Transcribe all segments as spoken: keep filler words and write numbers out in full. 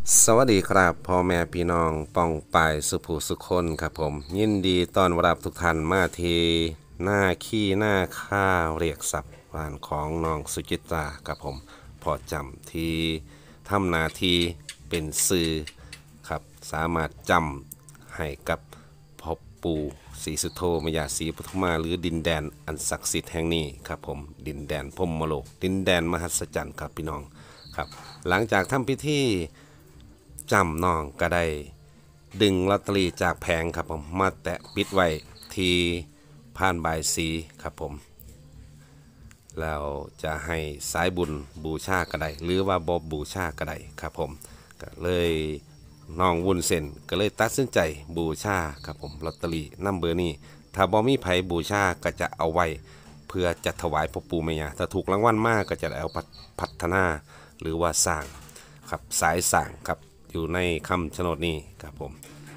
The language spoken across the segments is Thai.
สวัสดีครับพ่อแม่พี่น้องป้องปายสุภูสุคนครับผมยินดีต้อนรับทุกท่านมาทีหน้าขี้หน้าข้าวเรียกศัพท์บ้านของน้องสุจิตราครับผมพอจำที่ทำหนาทีเป็นสื่อครับสามารถจำให้กับพ่อปู่ศรีสุโธมยาศรีปทุมมาหรือดินแดนอันศักดิ์สิทธิ์แห่งนี้ครับผมดินแดนพรหมโลกดินแดนมหัศจรรย์ครับพี่น้องครับหลังจากทำพิธีจำน้องก็ได้ดึงลอตเตอรี่จากแผงครับผมมาแตะปิดไว้ที่ผ่านบายสีครับผมแล้วจะให้สายบุญบูชาก็ได้หรือว่าบอบบูชาก็ได้ครับผมก็เลยน้องวุ้นเส้นก็เลยตัดสินใจบูชาครับผมลอตเตอรี่นัมเบอร์นี้ถ้าบ่มีไผบูชาก็จะเอาไว้เพื่อจะถวายพ่อปู่แม่ย่าถ้าถูกรางวัลมากก็จะเอาพัฒนาหรือว่าสร้างครับสายสร้างครับอยู่ในคำชะโนดนี้ครับผม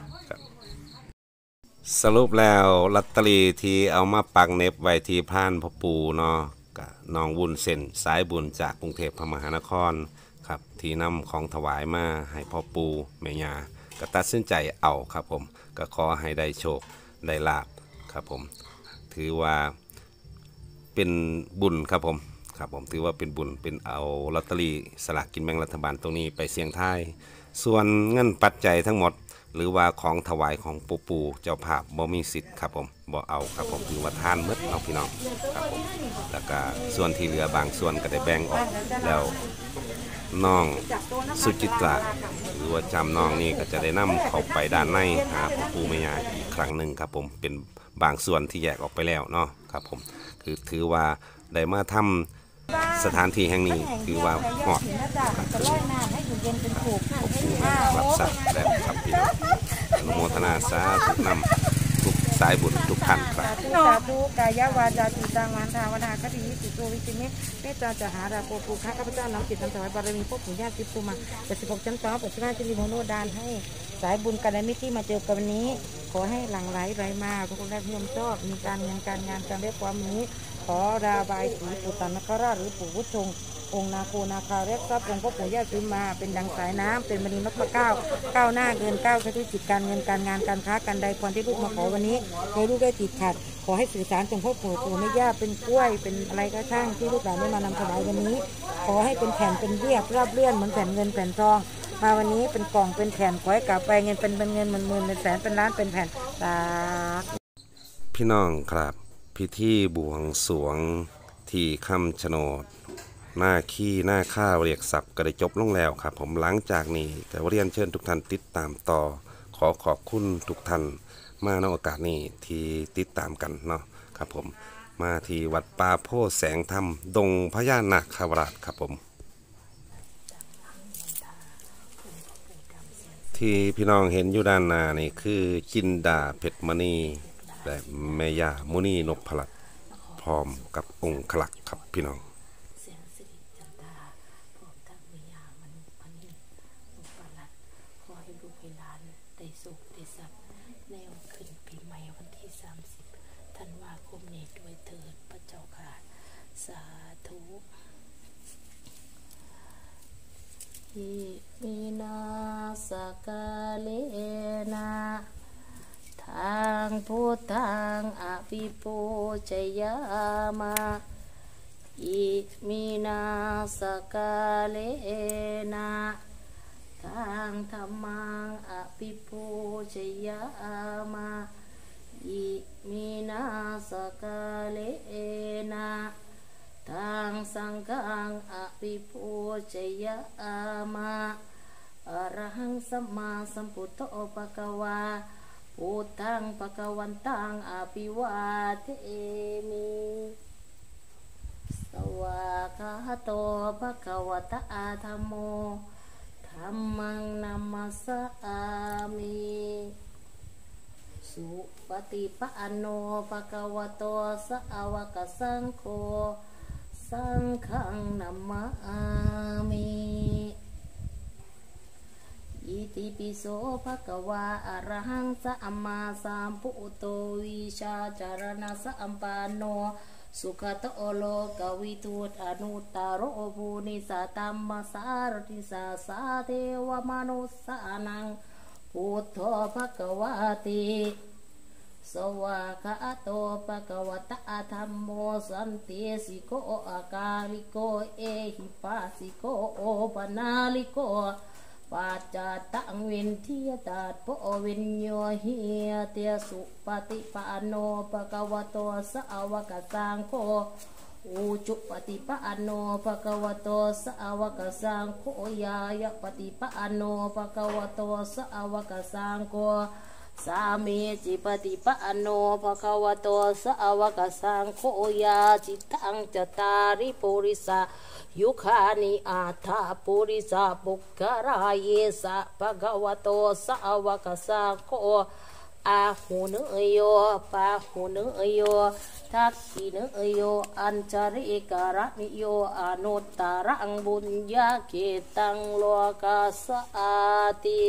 สรุปแล้วลอตเตอรี่ที่เอามาปักเน็บไว้ที่พานพ่อปู่เนาะกับน้องวุ้นเส้นสายบุญจากกรุงเทพมหานครครับที่นำของถวายมาให้พ่อปู่แม่ย่าก็ตัดสินใจเอาครับผมก็ขอให้ได้โชคได้ลาภครับผมถือว่าเป็นบุญครับผมครับผมถือว่าเป็นบุญเป็นเอาลอตเตอรี่สลากกินแบ่งรัฐบาลตรงนี้ไปเสี่ยงทายส่วนเงินปัจจัยทั้งหมดหรือว่าของถวายของปู่ปู่เจ้าภาพบ่มีสิทธิ์ครับผมบ่เอาครับผมถือว่าทานมืดเอาพี่น้องครับผมแล้วก็ส่วนที่เหลือบางส่วนก็ได้แบ่งออกแล้วน้องสุจิตราหรือว่าจำน้องนี่ก็จะได้นำเข้าไปด้านในหาปู่ปู่แม่ย่าอีกครั้งหนึ่งครับผมเป็นบางส่วนที่แยกออกไปแล้วเนาะครับผมคือถือว่าได้มาทำสถานที่แห่งนี้คือว่าเหมาะกับปู่รับสัตว์และครับพี่น้องอนุโมทนาสาธุนำทุกสายบุญทุกท่านครับสาธุกายวาจาจิตังวันทาวนาคติสิโกวิจิเมเมตตาจะหาราโปปุข้าพเจ้าน้อมจิตน้อมถวายบารมีพ่อปู่ย่าติปูมาเจ็ดสิบหกชั้นฟ้าปัจจุบันจิริโมโนดานให้สายบุญกันและมิตรที่มาเจอกันวันนี้ขอให้หลั่งไหลไหลมาทุกคนได้พิมพ์ชอบมีการเงินการงานการเรียกความนี้ขอราบายสีปู่ตันนคราชหรือปู่พุทธงองค์นาโคนาคาเรียกทรัพย์องค์พ่อปู่ย่าซื้อมาเป็นดังสายน้ำเป็นมณีนพเก้าก้าวหน้าเกินก้าวธุรกิจการเงินการงานการค้าการใดพรที่ลูกมาขอวันนี้โดยลูกได้ติดขัดขอให้สื่อสารจงพ่อปู่ปู่แม่ย่าเป็นกล้วยเป็นอะไรก็ช่างที่ลูกหลานได้มานำถวายวันนี้ขอให้เป็นแผ่นเป็นเรียบราบเลื่อนเหมือนแผ่นเงินแผ่นทองมาวันนี้เป็นกล่องเป็นแผ่นขอให้กลับไปเงินเป็นเป็นเงินหมื่นหมื่นเป็นแสนเป็นล้านเป็นแผ่นสาธุพี่น้องครับพิธีบวงสรวงที่คำชะโนดหน้าขี้หน้าข้าวเรียกศัพท์ก็ได้จบลงแล้วครับผมหลังจากนี้จะเรียนเชิญทุกท่านติดตามต่อขอขอบคุณทุกท่านมาในโอกาสนี้ที่ติดตามกันเนาะครับผมมาที่วัดป่าโพแสงธรรมดงพญานาคราชครับผมที่พี่น้องเห็นอยู่ด้านหน้านี่คือจินดาเพชรมณีและแม่ย่ามุนีนพลัดพร้อมกับองค์ขลักครับพี่น้องอิมินาสกาเลนะทางพุทธังอภิปูชยามาอิมินาสกาเลนะทางธรรมังอภิปูชยามาอิมินาสกาเลนะทางสังฆังอภิปูชยามาอรหังสัมมาสัมพุทโธภะคะวาพุทธังภะคะวันตังอภิวาเทมิสวากขาโตภะคะวะตะธัมโมธัมมังนัมมัสสามิสุปฏิปันโนภะคะวะโตสาวกสังโฆสังฆังนัมมามิอิติปิโสภะคะวะอะระหังสัมมาสัมพุทโธวิชาจารณะสัมปันโนสุขโตโลกวิทูตอนุตตรโรภูนิสตัมมสารติสาสาเทวมนุสสานังพุทโธภควาติสวากขาโตภควตาธัมโมสันติสิโกอากาลิโกเอหิปัสสิโกโอปนาลิโกปัจจตังวินทิยตัดโพวิญโยหิเตสุปฏิปันโนภควโตสาวกสังโฆอุจุปฏิปันโนภควโตสาวกสังโฆยายปฏิปันโนภควโตสาวกสังโฆสามีจิปฏิปันโนภควโตสาวกสังโฆยาจิตังจตาริปุริสายุคานิอาทาปุริสาปุกรายเยสะภควโตสาวกสังโฆอาหุเนโยปาหุเนโยทักขิเนโยอัญจาริการณิโยอนุตตรังบุญญาเกตังโลกาสอาติ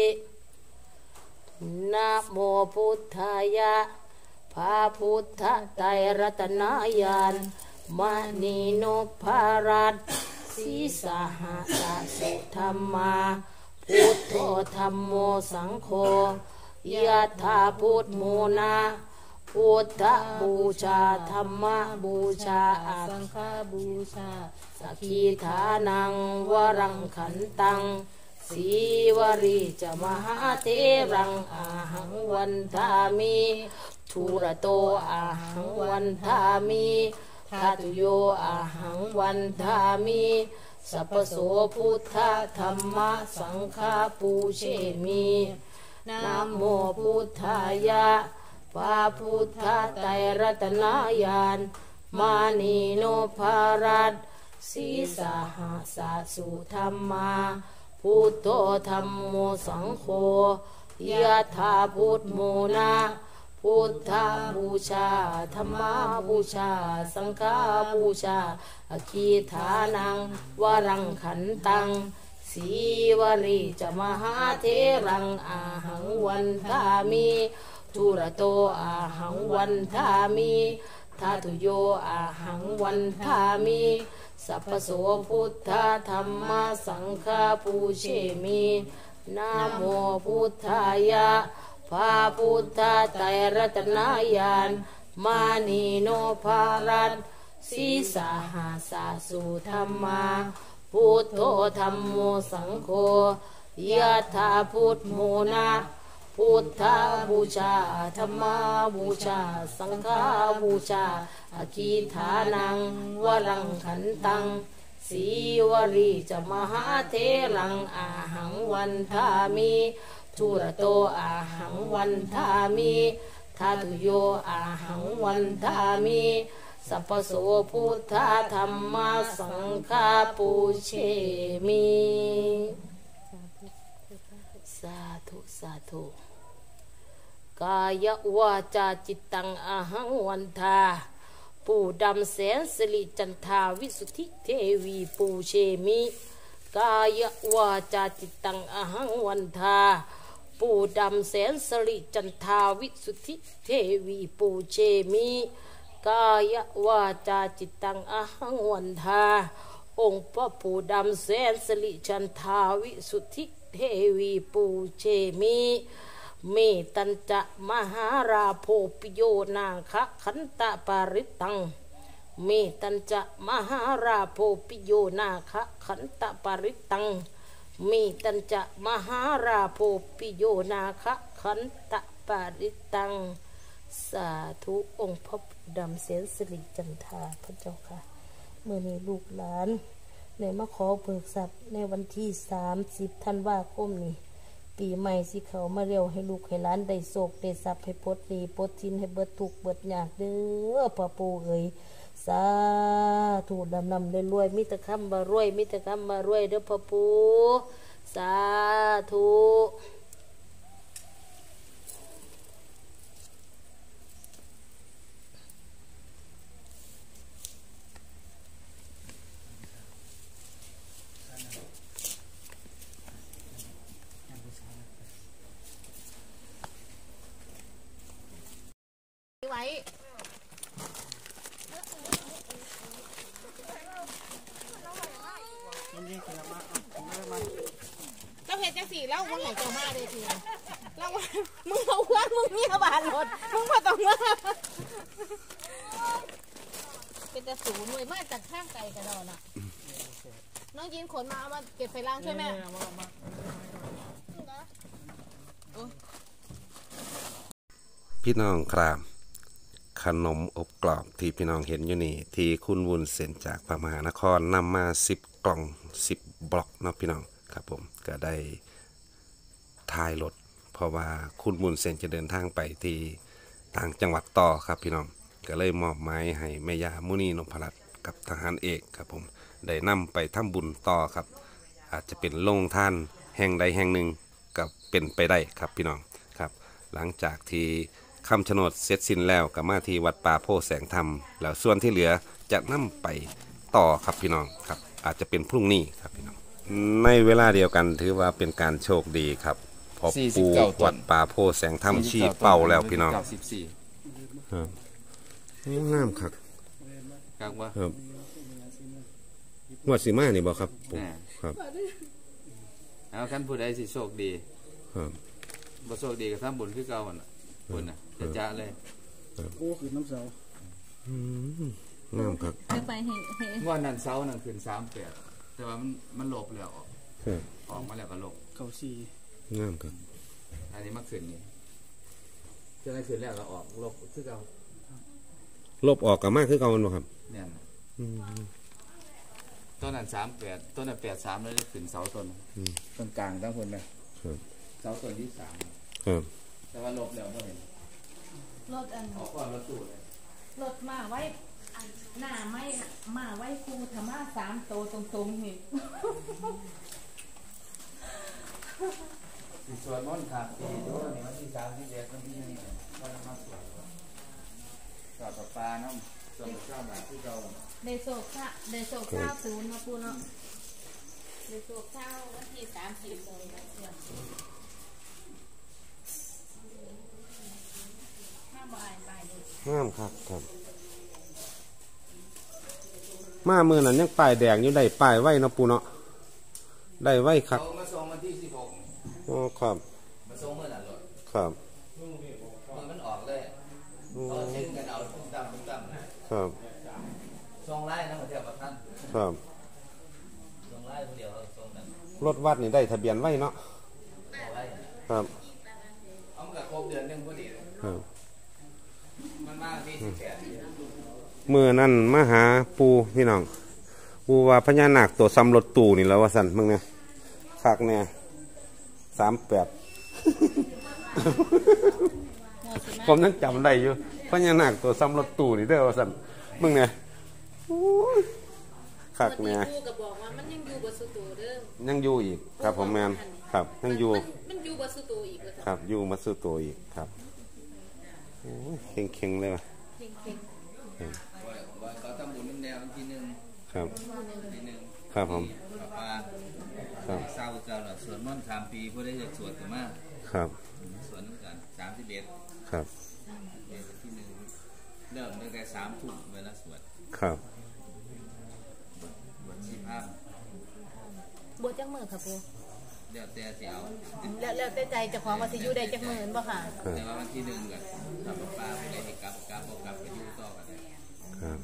นะโมพุทธายะพระพุทธไตรรัตนญาณมณีโนภารัตสีสหัสสุธรรมาพุทโธธัมโมสังโฆยะถาพุทโมนาพุทธบูชาธรรมบูชาสังฆบูชาสักขีฐานังวรังขันตังสีวรีจะมหาเทรังอาหังวันทามิทุระโตอาหังวันทามิทัตุโยอาหังวันทามิสัพพโสพุทธธรรมสังฆปูเชมินะโมพุทธายะพระพุทธไตรรัตนญาณมานีโนภารัตสีสหัสสุธรรมาพุทโธธัมโมสังโฆยะถาพุทโมนาพุทธบูชาธรรมบูชาสังฆบูชาอคีฐานังวรังขันตังสีวรีจะมหาเทรังอาหังวันทามิทุระโตอาหังวันทามิทัตุโยอาหังวันทามิสัพพโสพุทธธรรมสังฆปูเชมินะโมพุทธายะพระพุทธไตรรัตนญาณมานีโนภารัตสีสหัสสุธรรมาพุทโธธัมโมสังโฆยะถาพุทโมนาพุทธบูชาธรรมบูชาสังฆบูชาอคีฐานังวรังขันตังสีวรีจะมหาเทรังอาหังวันทามิทุระโตอาหังวันทามิทัตุโยอาหังวันทามิสัพพโสพุทธธรรมสังฆปูเชมิสาธุสาธุกายวาจาจิตตังอาหังวันทาปูดำแสนสิริจันทาวิสุทธิเทวีปูเชมิกายวาจาจิตตังอาหังวันทาปูดำแสนสิริจันทาวิสุทธิเทวีปูเชมิกายวาจาจิตตังอาหังวันทาองค์พระปูดำแสนสิริจันทาวิสุทธิเทวีปูเชมิเมตัญจะมหาราโพปิโยนาคะขันตะปาริตังเมตัญจะมหาราโพปิโยนาคะขันตะปาริตังเมตัญจะมหาราโพปิโยนาคะขันตะปาริตังสาธุองค์พระดำเสนสิริจันทาพระเจ้าค่ะเมื่อนี้ลูกหลานในมาขอเบิกทรัพย์ในวันที่สามสิบธันวาคมนี้ปีใหม่สิเขามาเร็วให้ลูกให้หลานได้โศกได้ทรัพย์ให้ปลดหนี้ปลดทินให้เบิดทุกข์เบิดยากเด้อพ่อปู่เอ๋ยสาธุดำนำรวยๆมิตรคำมารวยมิตรคำมารวยเด้อพ่อปู่สาธุไว้จังสี่เล่ามึงไหนเจ้ามาเลยทีเล่าว่ามึงเอาเพื่อนมึงมีบาทรถมึงมาต้องมาเป็นแต่ศูนย์เลยมาจากข้างไกลกระดอนอ่ะน้องยินขนมาเอามาเก็บไฟล่างใช่ไหมพี่น้องครับขนมอบกรอบที่พี่น้องเห็นอยู่นี่ที่คุณวุ้นเส้นจากพระมหานครนำมาสิบกล่องสิบบล็อกเนาะพี่น้องครับผมก็ได้ถ่ายรถเพราะว่าคุณวุ้นเส้นจะเดินทางไปที่ต่างจังหวัดต่อครับพี่น้องก็เลยมอบหมายให้แม่ย่ามุนีนพรัตน์กับทหารเอกครับผมได้นำไปทำบุญต่อครับอาจจะเป็นโรงทานแห่งใดแห่งหนึ่งก็เป็นไปได้ครับพี่น้องครับหลังจากที่คำชะโนดเสร็จสิ้นแล้วก็มาที่วัดป่าโพแสงธรรมแล้วส่วนที่เหลือจะนำไปต่อครับพี่น้องครับอาจจะเป็นพรุ่งนี้ครับพี่น้องในเวลาเดียวกันถือว่าเป็นการโชคดีครับพอปูวัดป่าโพแสงธรรมชี้เป้าแล้วพี่น้องครับงามครับครับว่าครับงวดสีมานี่บอกครับปูครับเอาขั้นผู้ใดสิโชคดีครับบ่โชคดีก็ทำบุญคือเก่าอ่ะบุญน่ะจะจ้าเลยโอ้คือน้ำเสางามครับไปเห็นเห็นว่านั่นเสานั่นขึ้นสามแปดแต่ว่ามันมันหลบแล้วออกออกมาแล้วก็หลบเก้าสี่งามครับอันนี้มาขึ้นนี่จะได้ขึ้นแล้วก็ออกหลบคือเก่าลบออกกับมากคือเก่ามันบ่ครับเนี่ยต้นนั้นสามแปดต้นนั้นแปดสามแล้วได้ขึ้นเสาต้นต้นกลางทั้งคนเลยเสาต้นที่สามแต่ว่าหลบแล้วก็เห็นรถอันออกก่อนรถตู้เลยรถมาไว้หน้าไม่มาไว้ครูธรรมะสามโตตรงๆนี่สวนม่อนขาดปีด้วยนี่วันที่สามที่เด็ดวันที่นี่ก็นำมาสวนจอดปลาเนาะส่วนเจ้าแบบที่เราเดโซข้าเดโซข้าวศูนย์นะปูเนาะเดโซข้าววันที่สามสิบเลยห้ามครับครับมาเมื่อนั้นยังป้ายแดงอยู่ได้ป้ายไว้เนาะปูเนาะได้ไว้ครับมาส่งวันที่สิบหกอ๋อครับมาส่งเมื่อนั้นเลยครับมันออกเลยเขาชิ้นกันเอาตุ้มตามตุ้มตามครับส่งไล่นะเดียวกับท่านครับส่งไล่คนเดียวส่งนั้นรถวัดนี่ได้ทะเบียนไว้เนาะครับเอามาครบเดือนหนึ่งพอดีครับมันมาที่สิบแปดเมื่อนั้นมาหาปูพี่น้องปูว่าพญานาคตัวซ้ำรถตู้นี่แล้วว่าสันมึงเนี่ยคักเนี่ยสามแปดผมยังจำได้อยู่พญานาคตัวซ้ำรถตู้นี่เด้อว่าสันมึงเนี่ยคักเนี่ยยังอยู่อีกครับผมแมนครับยังอยู่มันอยู่บัสตูอีกครับอยู่บัสตูอีกครับเข่งเข่งเลยว่ะเขาทำบุญน้ำแนวทีหนึ่งครับทีหนึ่งครับผมปลาครับเศร้าเจ้าหน่อยสวนม่อนสามปีเพื่อได้จะสวดกันมากครับสวนน้ำกันสามสิบเอ็ดครับที่หนึ่งเริ่มตั้งแต่สามทุ่มเวลาสวดครับบวชชีพามบวชจักมือค่ะปูเดี๋ยวแต่เสียวแล้วแล้วแต่ใจจะขอมาสิอยู่ได้จักมือบ่ค่ะแต่ว่าวันที่หนึ่งกันทำปลาไม่ได้ให้กลับกลับกลับไปอยู่ต่อกันเลยครับ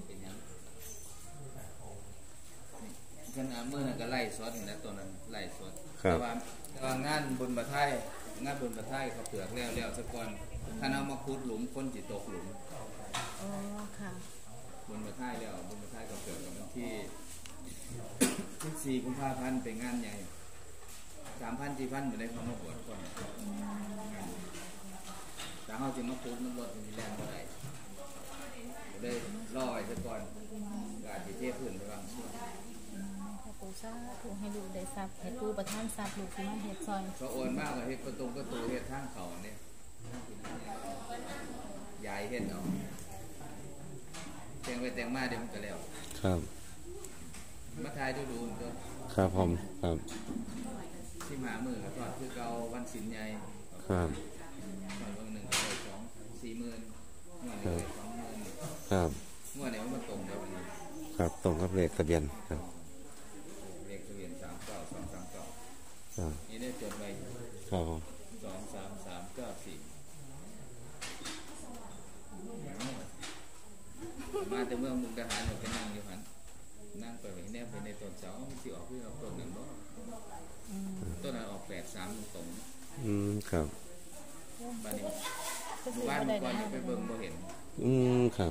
กันเมื่อนั้นก็ไล่สวดอยู่แล้วตัวนั้นไล่สวดแต่ว่าแต่ว่างานบุญประทัยงานบุญประทัยเขาเปลือกแล้วแล้วสักก่อนถ้าเอามาขุดหลุมคนจิตตกหลุมอ๋อค่ะบุญประทัยแล้วบุญประทัยเขาเปลือกกับวันที่ที่สี่กุมภาพันธ์เป็นงานใหญ่สามพันสี่พันเหมือนได้เขามาบวชก่อนแต่เขาจึงมาขุดน้ำรถมีแรงเท่าไหร่ได้ล่อไว้สักก่อนกาจีเทพื้นไปบ้างปูซาปูให้ดูได้ซับให้ปูประทานซับลูกที่มันเห็ดซอยก็โอนมากเลยเห็ดประตูประตูเห็ดทางเขาเนี่ยใหญ่เห็ดเนาะแต่งไปแต่งมาเดี๋ยวมันก็แล้วครับมาทายดูดูก็ครับผมครับที่หามือกับทอดคือเกาวันสินใหญ่ครับทอดวันหนึ่งก็ได้สองสี่หมื่นงวดนี้สองหมื่นครับงวดนี้มันตรงกับวันนี้ครับตรงกับเลขทะเบียนครับเลขทะเบียนสามเก้าสองสามเก้าครับนี่ได้จดไว้อยู่ครับผมสองสามสามเก้าสี่มาแต่เมืองมุกดาหารเนี่ยไปนั่งอยู่หันนั่งไปแนบไปในต้นเสามันสิออกเพื่อเอาต้นหนึ่งบ่ต้นนั้นออกแปดสามตรงอืมครับๆบ้านนี้บ้านเมื่อก่อนนี่ไปเบิ่งบ่เห็นอืมครับ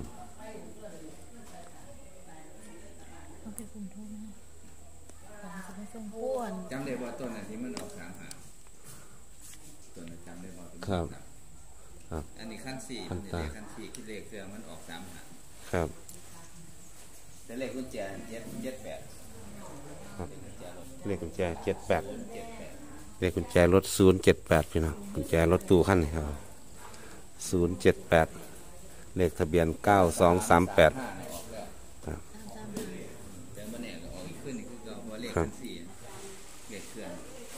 อ้วนจำได้ว่าต้นนั้นที่มันออกสามหางต้นนั้นจำได้ว่าเป็นครับ ครับอันนี้ขั้นสี่ขั้มันนจะตาเลขขั้นสี่คิดเลขเครื่องมันออกสามหางครับแต่เลขกุญแจเจ็ดเจ็ดแปดครับเลขกุญแจรถเลขกุญแจเจ็ดแปดเจ็ดแปดเลขกุญแจรถศูนย์เจ็ดแปดพี่น้องกุญแจรถตู้คันนี้ครับศูนย์เจ็ดแปดเลขทะเบียนเก้าสองสามแปดห้าเนี่ยออกแล้วครับแต่มันเนี่ยก็ออกอีกขึ้นอีกคือเราเพราะว่าเลขครับขั้นสี่เลขเครื่อง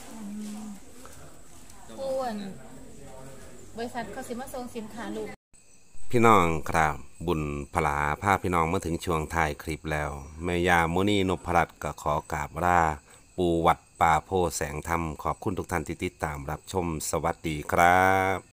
ต้องอ้วนบริษัทเขาสิมาส่งสินค้าลูกพี่น้องครับบุญพลาพาพี่น้องมาถึงช่วงท้ายคลิปแล้วแม่ย่าโมนีนพรัตน์ก็ขอกราบลาปูวัดป่าโพแสงธรรมขอบคุณทุกท่านที่ติดตามรับชมสวัสดีครับ